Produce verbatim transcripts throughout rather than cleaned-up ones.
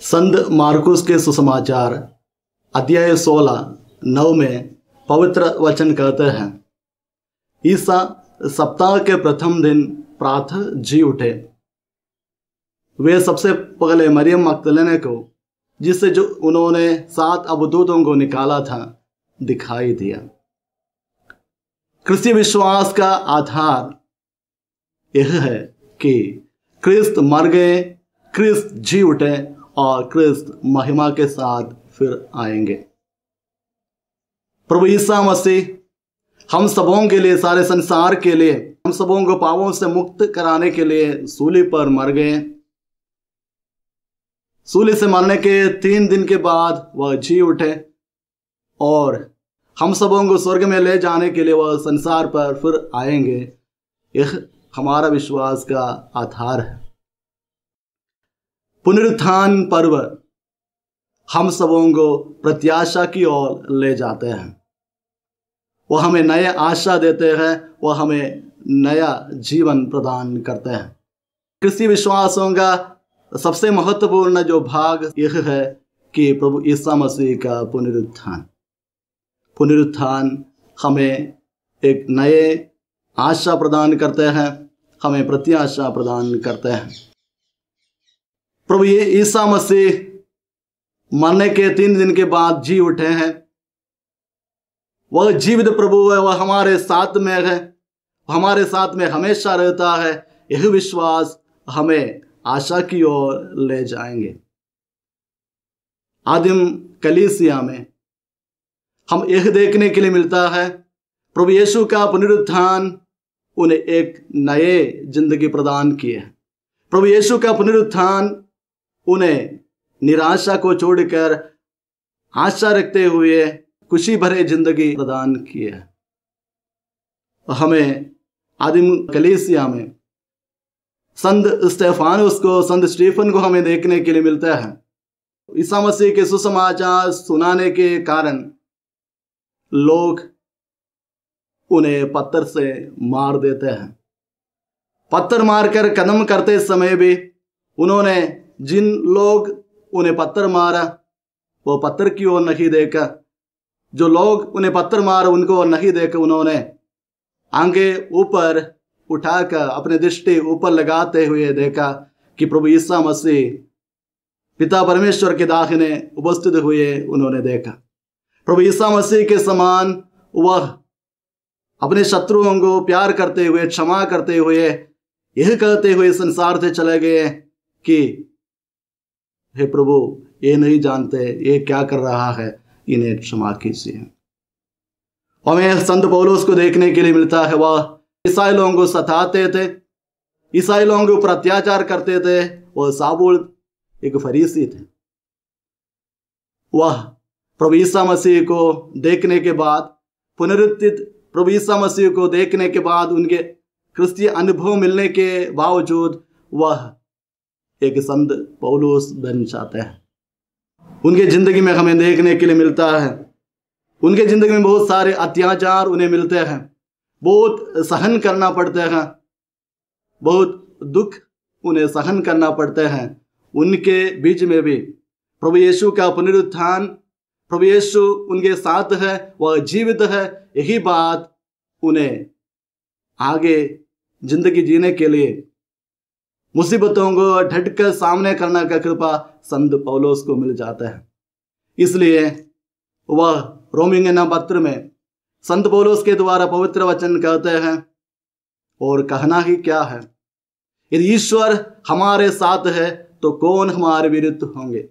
संत मार्कुस के सुसमाचार अध्याय सोलह नौ में पवित्र वचन कहते हैं, ईसा सप्ताह के प्रथम दिन प्रातः जी उठे। वे सबसे पहले मरियम मगदलीनी को, जिससे जो उन्होंने सात अबदूतों को निकाला था, दिखाई दिया। क्रिस्तीय विश्वास का आधार यह है कि क्रिस्त मर गए, क्रिस्त जी उठे और क्रिस्त महिमा के साथ फिर आएंगे। प्रभु ईसा मसीह हम सबों के लिए, सारे संसार के लिए, हम सबों को पापों से मुक्त कराने के लिए सूली पर मर गए। सूली से मरने के तीन दिन के बाद वह जी उठे और हम सबों को स्वर्ग में ले जाने के लिए वह संसार पर फिर आएंगे। यह हमारा विश्वास का आधार है। पुनरुत्थान पर्व हम सबों को प्रत्याशा की ओर ले जाते हैं। वह हमें नया आशा देते हैं, वह हमें नया जीवन प्रदान करते हैं। क्रिस्तीय विश्वासों का सबसे महत्वपूर्ण जो भाग यह है कि प्रभु ईसा मसीह का पुनरुत्थान पुनरुत्थान हमें एक नए आशा प्रदान करते हैं, हमें प्रत्याशा प्रदान करते हैं। प्रभु ये ईसा मसीह मरने के तीन दिन के बाद जी उठे हैं। वह जीवित प्रभु है, वह हमारे साथ में है, हमारे साथ में हमेशा रहता है। यह विश्वास हमें आशा की ओर ले जाएंगे। आदिम कलीसिया में हम यह देखने के लिए मिलता है, प्रभु यीशु का पुनरुत्थान उन्हें एक नए जिंदगी प्रदान की है। प्रभु यीशु का पुनरुत्थान उन्हें निराशा को छोड़कर आशा रखते हुए खुशी भरे जिंदगी प्रदान की है। हमें आदिम कलीसिया में संत स्टेफानुस को, संत स्टीफन को हमें देखने के लिए मिलता है। ईसा मसीह के सुसमाचार सुनाने के कारण लोग उन्हें पत्थर से मार देते हैं। पत्थर मारकर कदम करते समय भी उन्होंने जिन लोग उन्हें पत्थर मारा वो पत्थर की ओर नहीं देखा, जो लोग उन्हें पत्थर मारा उनको नहीं देखा, उन्होंने आंखें ऊपर उठाकर अपने दृष्टि ऊपर लगाते हुए देखा कि प्रभु ईसा मसीह पिता परमेश्वर के दाहिने उपस्थित हुए उन्होंने देखा। प्रभु ईसा मसीह के समान वह अपने शत्रुओं को प्यार करते हुए, क्षमा करते हुए, यह कहते हुए संसार से चले गए कि हे प्रभु, ये नहीं जानते ये क्या कर रहा है, इन्हें क्षमा कीजिए। हमें संत पौलुस को देखने के लिए मिलता है, वह ईसाई लोगों को सताते थे, ईसाई लोगों के ऊपर अत्याचार करते थे। वह साबुल एक फरीसी थे। वह प्रभु ईसा मसीह को देखने के बाद, पुनरुत्थित प्रभु ईसा मसीह को देखने के बाद, उनके क्रिस्तीय अनुभव मिलने के बावजूद वह एक संत पौलुस बन जाते हैं। उनके जिंदगी में हमें देखने के लिए मिलता है, उनके जिंदगी में बहुत सारे अत्याचार उन्हें मिलते हैं, बहुत सहन करना पड़ते हैं, बहुत दुख उन्हें सहन करना पड़ते हैं। उनके बीच में भी प्रभु यीशु का पुनरुत्थान, प्रभु यीशु उनके साथ है, वह जीवित है। यही बात उन्हें आगे जिंदगी जीने के लिए, मुसीबतों को डटकर सामने करने का कृपा संत पौलुस को मिल जाता है। इसलिए वह रोमियों पत्र में संत पौलुस के द्वारा पवित्र वचन कहते हैं, और कहना ही क्या है, यदि ईश्वर हमारे साथ है तो कौन हमारे विरुद्ध होंगे।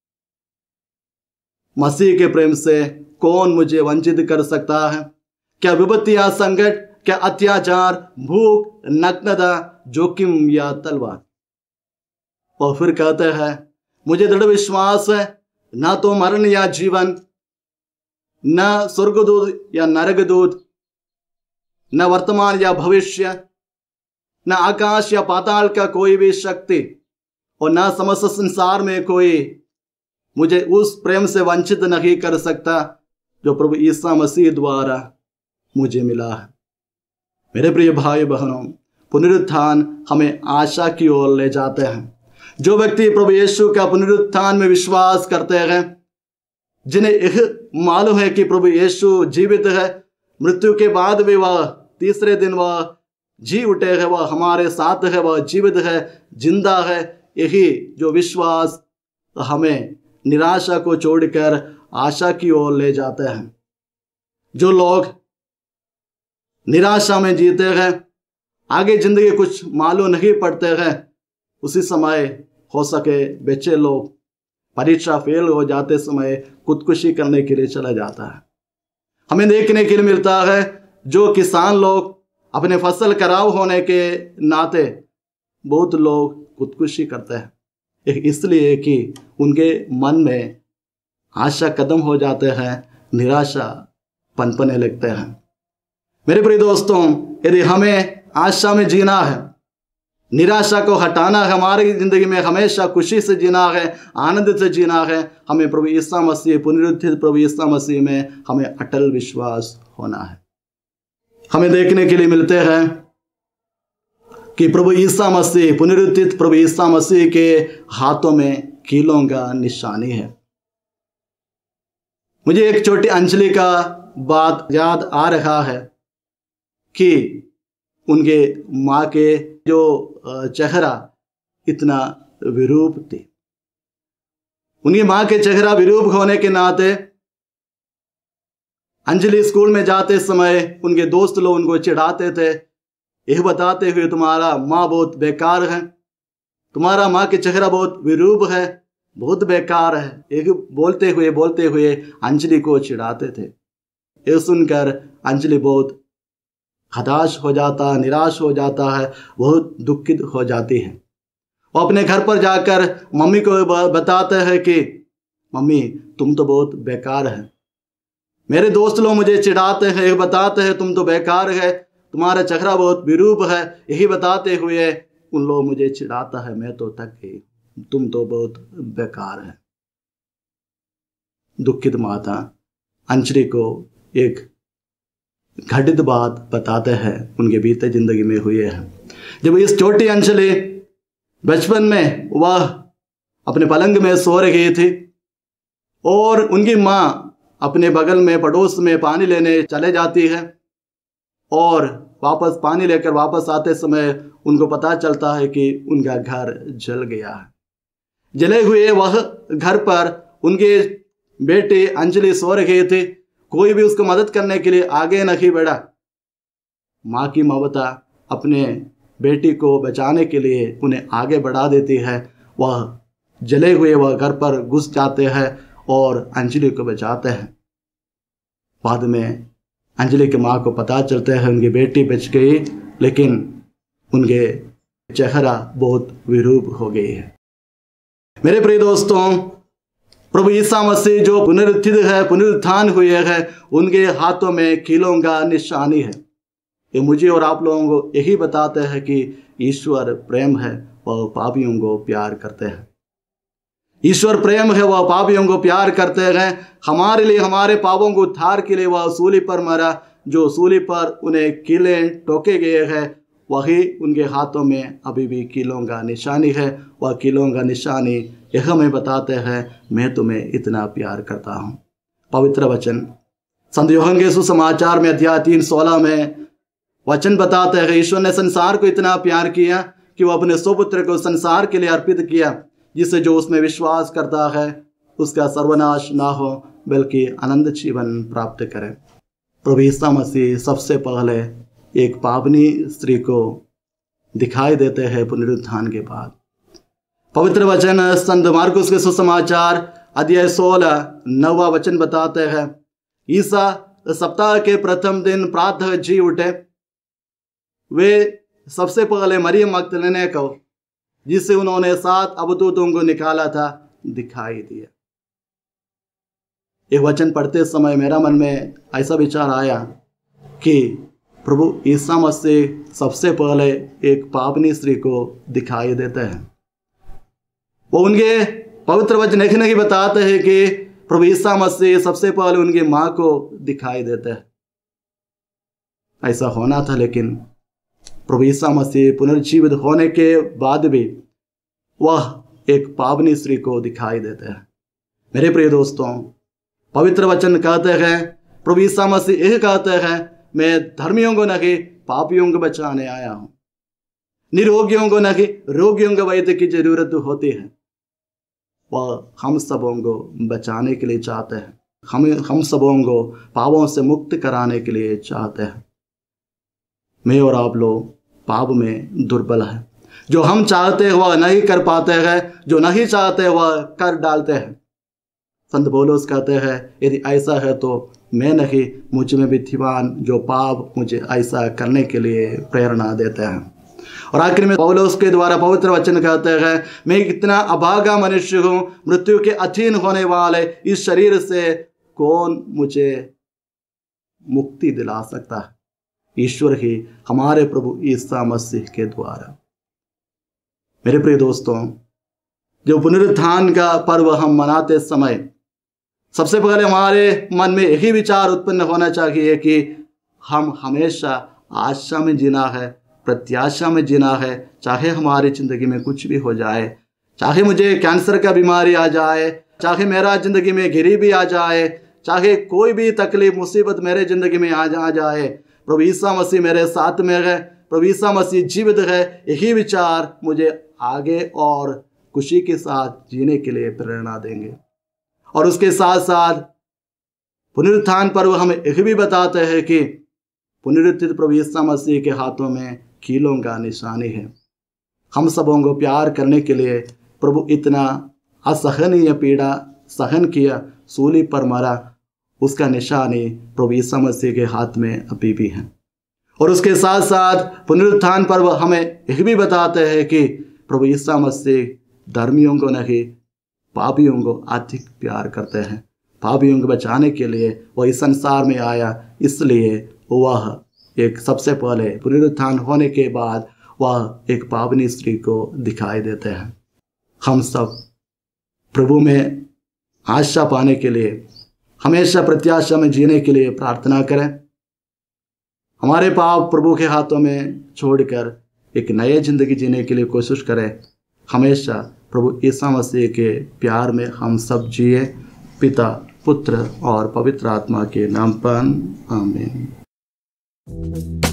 मसीह के प्रेम से कौन मुझे वंचित कर सकता है? क्या विपत्ति या संकट, क्या अत्याचार, भूख, नग्नता, जोखिम या तलवार। और फिर कहते हैं, मुझे दृढ़ विश्वास है, ना तो मरण या जीवन, न स्वर्गदूत या नरकदूत, न वर्तमान या भविष्य, न आकाश या पाताल का कोई भी शक्ति, और न समस्त संसार में कोई मुझे उस प्रेम से वंचित नहीं कर सकता जो प्रभु ईसा मसीह द्वारा मुझे मिला है। मेरे प्रिय भाई बहनों, पुनरुत्थान हमें आशा की ओर ले जाते हैं। जो व्यक्ति प्रभु यीशु का पुनरुत्थान में विश्वास करते हैं, जिन्हें यह मालूम है कि प्रभु यीशु जीवित है, मृत्यु के बाद भी वह तीसरे दिन वह जी उठे है, वह हमारे साथ है, वह जीवित है, जिंदा है, यही जो विश्वास हमें निराशा को छोड़कर आशा की ओर ले जाते हैं। जो लोग निराशा में जीते हैं, आगे जिंदगी कुछ मालूम नहीं पड़ते हैं, उसी समय हो सके बच्चे लोग परीक्षा फेल हो जाते समय खुदकुशी करने के लिए चला जाता है। हमें देखने के लिए मिलता है जो किसान लोग अपने फसल खराब होने के नाते बहुत लोग खुदकुशी करते हैं, इसलिए कि उनके मन में आशा कदम हो जाते हैं, निराशा पनपने लगते हैं। मेरे प्रिय दोस्तों, यदि हमें आशा में जीना है, निराशा को हटाना है, हमारी जिंदगी में हमेशा खुशी से जीना है, आनंद से जीना है, हमें प्रभु यीशु मसीह, पुनरुत्थित प्रभु यीशु मसीह में हमें अटल विश्वास होना है। हमें देखने के लिए मिलते हैं कि प्रभु यीशु मसीह, पुनरुत्थित प्रभु यीशु मसीह के हाथों में कीलों का निशानी है। मुझे एक छोटी अंजलि का बात याद आ रहा है कि उनके माँ के जो चेहरा इतना विरूप थी। उनकी माँ के चेहरा विरूप होने के नाते अंजलि स्कूल में जाते समय उनके दोस्त लोग उनको चिढ़ाते थे, यह बताते हुए तुम्हारा माँ बहुत बेकार है, तुम्हारा माँ के चेहरा बहुत विरूप है, बहुत बेकार है, एक बोलते हुए बोलते हुए अंजलि को चिढ़ाते थे। यह सुनकर अंजलि बहुत हताश हो जाता, निराश हो जाता है, बहुत दुखित हो जाती है। वो अपने घर पर जाकर मम्मी को बताते हैं कि मम्मी तुम तो बहुत बेकार है, मेरे दोस्त लोग मुझे चिढ़ाते हैं, ये बताते हैं तुम तो बेकार है, तुम्हारा चेहरा बहुत विरूप है, यही बताते हुए उन लोग मुझे चिढ़ाता है, मैं तो थक गई, तुम तो बहुत बेकार है। दुखित माता अंजलि को एक घटित बात बताते हैं उनके बीते जिंदगी में हुए हैं। जब इस छोटी अंजलि बचपन में वह अपने पलंग में सो रही थी और उनकी माँ अपने बगल में पड़ोस में पानी लेने चले जाती है और वापस पानी लेकर वापस आते समय उनको पता चलता है कि उनका घर जल गया है। जले हुए वह घर पर उनके बेटे अंजलि सो रहे थे, कोई भी उसको मदद करने के लिए आगे नहीं बढ़ा। माँ की ममता अपने बेटी को बचाने के लिए उन्हें आगे बढ़ा देती है। वह जले हुए वह घर पर घुस जाते हैं और अंजलि को बचाते हैं। बाद में अंजलि के माँ को पता चलता है उनकी बेटी बच गई, लेकिन उनके चेहरा बहुत विरूप हो गई है। मेरे प्रिय दोस्तों, प्रभु यीशु मसीह जो पुनरुत्थित है, पुनरुत्थान हुए हैं, उनके हाथों में कीलों का निशानी है। ये मुझे और आप लोगों को यही बताते हैं कि ईश्वर प्रेम है, वह पापियों को प्यार करते हैं। ईश्वर प्रेम है, वह पापियों को प्यार करते हैं। हमारे लिए, हमारे पापों को उद्धार के लिए वह सूली पर मरा। जो सूली पर उन्हें कीले ठोके गए हैं, वही उनके हाथों में अभी भी कीलों का निशानी है। वह कीलों का निशानी यह हमें बताते हैं, मैं तुम्हें इतना प्यार करता हूँ। पवित्र वचन संत यूहन्ना के सुसमाचार में अध्याय तीन सोलह में वचन बताते हैं, ईश्वर ने संसार को इतना प्यार किया कि वह अपने सुपुत्र को संसार के लिए अर्पित किया, जिससे जो उसमें विश्वास करता है उसका सर्वनाश ना हो बल्कि अनंत जीवन प्राप्त करे। प्रभु यीशु मसीह सबसे पहले एक पावनी स्त्री को दिखाई देते हैं पुनरुत्थान के बाद। पवित्र वचन संत मार्कुस के सुसमाचार अध्याय सोलह नौवा वचन बताते हैं, ईसा सप्ताह के प्रथम दिन प्रातः जी उठे। वे सबसे पहले मरियम मगदलीनी को, जिससे उन्होंने सात अबदूतों को निकाला था, दिखाई दिया। एक वचन पढ़ते समय मेरा मन में ऐसा विचार आया कि प्रभु यीशु मसीह सबसे पहले एक पावनी स्त्री को दिखाई देते हैं। वो उनके पवित्र वचन लिखने की बताते हैं कि प्रभु यीशु मसीह सबसे पहले उनकी माँ को दिखाई देते हैं। ऐसा होना था, लेकिन प्रभु यीशु मसीह पुनर्जीवित होने के बाद भी वह एक पावनी स्त्री को दिखाई देते हैं। मेरे प्रिय दोस्तों, पवित्र वचन कहते हैं, प्रभु यीशु मसीह यह कहते हैं, मैं धर्मियों को नहीं पापियों को बचाने आया हूं। निरोगियों को नहीं रोगियों के वैद्य की जरूरत होती है। वह हम सबों को बचाने के लिए चाहते हैं, हम हम सबों को पापों से मुक्त कराने के लिए चाहते हैं। मैं और आप लोग पाप में दुर्बल हैं। जो हम चाहते हैं वह नहीं कर पाते हैं, जो नहीं चाहते वह कर डालते हैं। संत पौलुस कहते हैं, यदि ऐसा है तो मैं नहीं, मुझ में विद्यमान जो पाप मुझे ऐसा करने के लिए प्रेरणा देते हैं। और आखिर में पौलुस के द्वारा पवित्र वचन कहते हैं, मैं कितना अभागा मनुष्य हूँ, मृत्यु के अधीन होने वाले इस शरीर से कौन मुझे मुक्ति दिला सकता है? ईश्वर ही हमारे प्रभु ईसा मसीह के द्वारा। मेरे प्रिय दोस्तों, जो पुनरुत्थान का पर्व हम मनाते समय सबसे पहले हमारे मन में यही विचार उत्पन्न होना चाहिए कि हम हमेशा आशा में जीना है, प्रत्याशा में जीना है। चाहे हमारी ज़िंदगी में कुछ भी हो जाए, चाहे मुझे कैंसर का बीमारी आ जाए, चाहे मेरा ज़िंदगी में गरीबी आ जाए, चाहे कोई भी तकलीफ मुसीबत मेरे ज़िंदगी में आ जा जाए, प्रभु यीशु मसीह मेरे साथ में है, प्रभु यीशु मसीह जीवित है। यही विचार मुझे आगे और खुशी के साथ जीने के लिए प्रेरणा देंगे। और उसके साथ साथ पुनरुत्थान पर्व हमें यह भी बताते हैं कि पुनरुत्थित प्रभु यीशु मसीह के हाथों में कीलों का निशानी है। हम सबों को प्यार करने के लिए प्रभु इतना असहनीय पीड़ा सहन किया, सूली पर मरा, उसका निशानी प्रभु यीशु मसीह के हाथ में अभी भी है। और उसके साथ साथ पुनरुत्थान पर्व हमें यह भी बताते हैं कि प्रभु यीशु मसीह धर्मियों को नहीं पापियों को अधिक प्यार करते हैं। पापियों को बचाने के लिए वह इस संसार में आया, इसलिए वह एक सबसे पहले पुनरुत्थान होने के बाद वह एक पावनी स्त्री को दिखाई देते हैं। हम सब प्रभु में आशा पाने के लिए, हमेशा प्रत्याशा में जीने के लिए प्रार्थना करें। हमारे पाप प्रभु के हाथों में छोड़कर एक नए जिंदगी जीने के लिए कोशिश करें। हमेशा प्रभु यीशु मसीह के प्यार में हम सब जिए। पिता, पुत्र और पवित्र आत्मा के नाम पर आमीन।